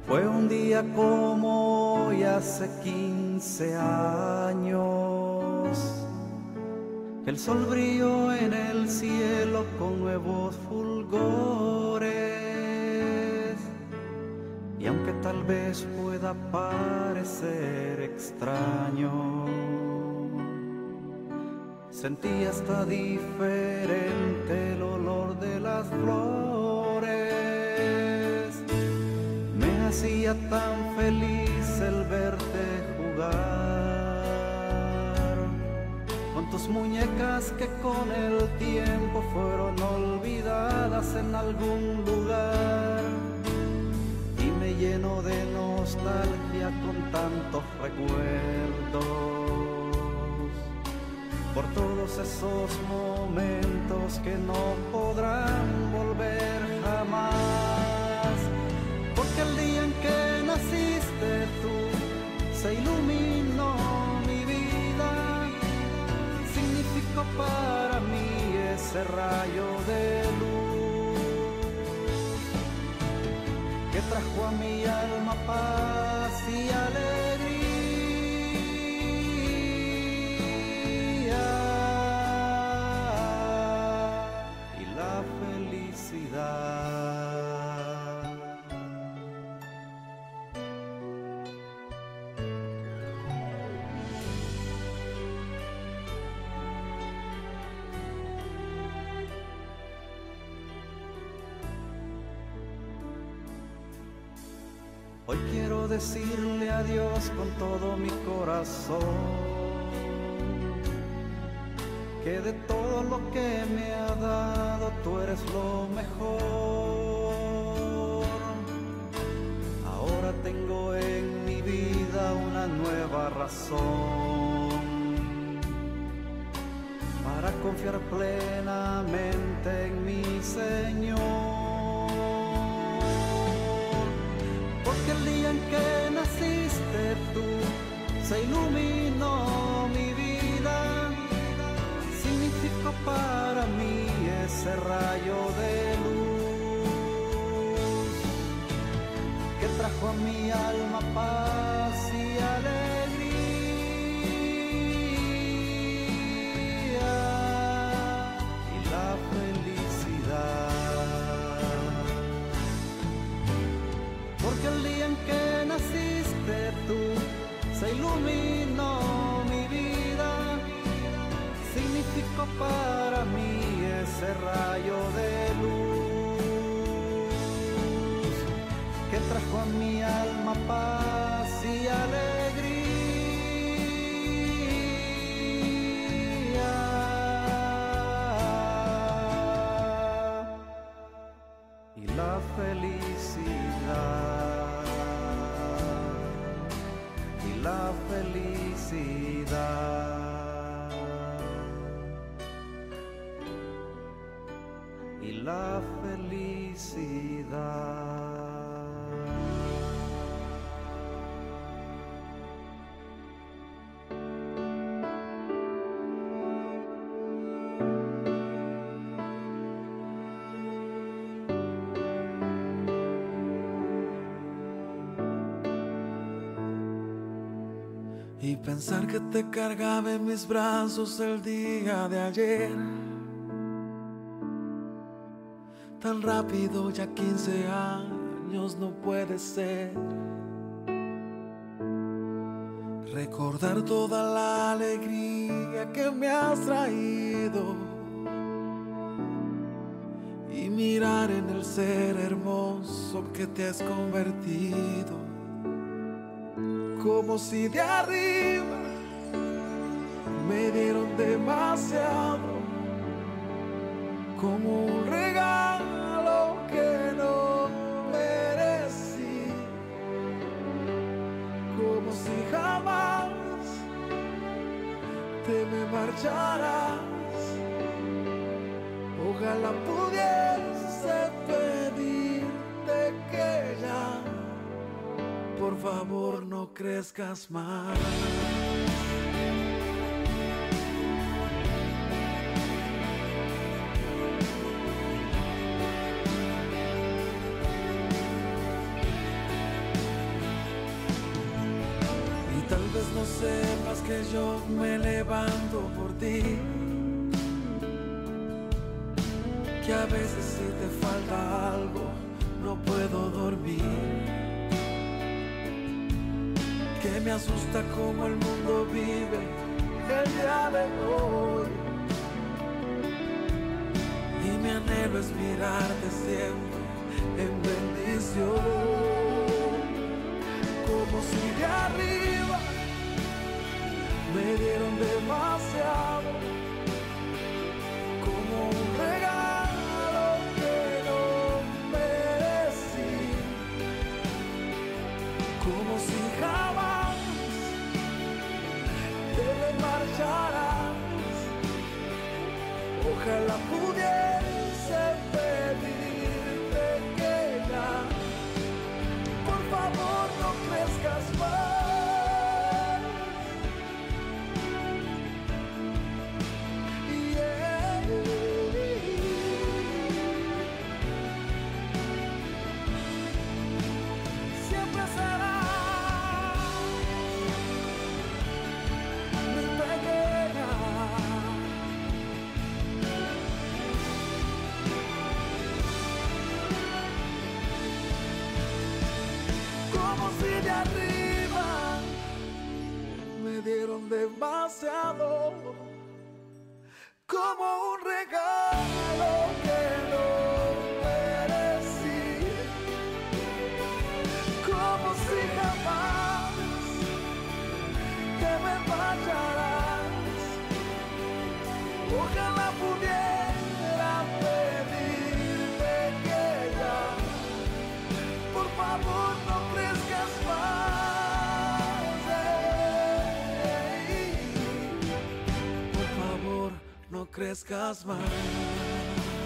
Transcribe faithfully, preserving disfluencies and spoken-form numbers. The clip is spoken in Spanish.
Fue un día como hoy hace quince años, que el sol brilló en el cielo con nuevos fulgores. Y aunque tal vez pueda parecer extraño, sentí hasta diferente el olor de las flores. Me hacía tan feliz el verte jugar con tus muñecas que con el tiempo fueron olvidadas en algún lugar. Y me lleno de nostalgia con tantos recuerdos por todos esos momentos que no podrán volver jamás. Porque el día en que naciste tú se iluminó mi vida, significó para mí ese rayo de luz que trajo a mi alma paz y alegría y la felicidad. Hoy quiero decirle adiós con todo mi corazón, que de todo lo que me ha dado tú eres lo mejor. Ahora tengo en mi vida una nueva razón para confiar plenamente en mi Señor. Porque el día en que naciste tú se iluminó mi vida, significó para mí ese rayo de luz que trajo a mi alma paz y alegría y la felicidad. Porque el día en que naciste tú se iluminó mi vida, significó para mí ese rayo de luz que trajo a mi alma paz y alegría y la felicidad, y la felicidad, y la felicidad. Y pensar que te cargaba en mis brazos el día de ayer, tan rápido, ya quince años no puede ser. Recordar toda la alegría que me has traído y mirar en el ser hermoso que te has convertido. Como si de arriba me dieron demasiado, como un regalo que no merecí, como si jamás te me marcharas. Ojalá pudiese pedirte que ya, por favor, no crezcas más. sepas que yo me levanto por ti, que a veces si te falta algo no puedo dormir, que me asusta cómo el mundo vive el día de hoy, y mi anhelo es mirarte siempre en bendición, como si de arriba me dieron demasiado, como un regalo que no merecí, como si jamás te marcharás. Ojalá pudiese pedirte que ya, por favor, no crezcas más. Dieron demasiado, como un regalo que no merecí, como si jamás te me fallarás. Ojalá pudiera pedirte que ya, por favor, no crezcas más. No crezcas más.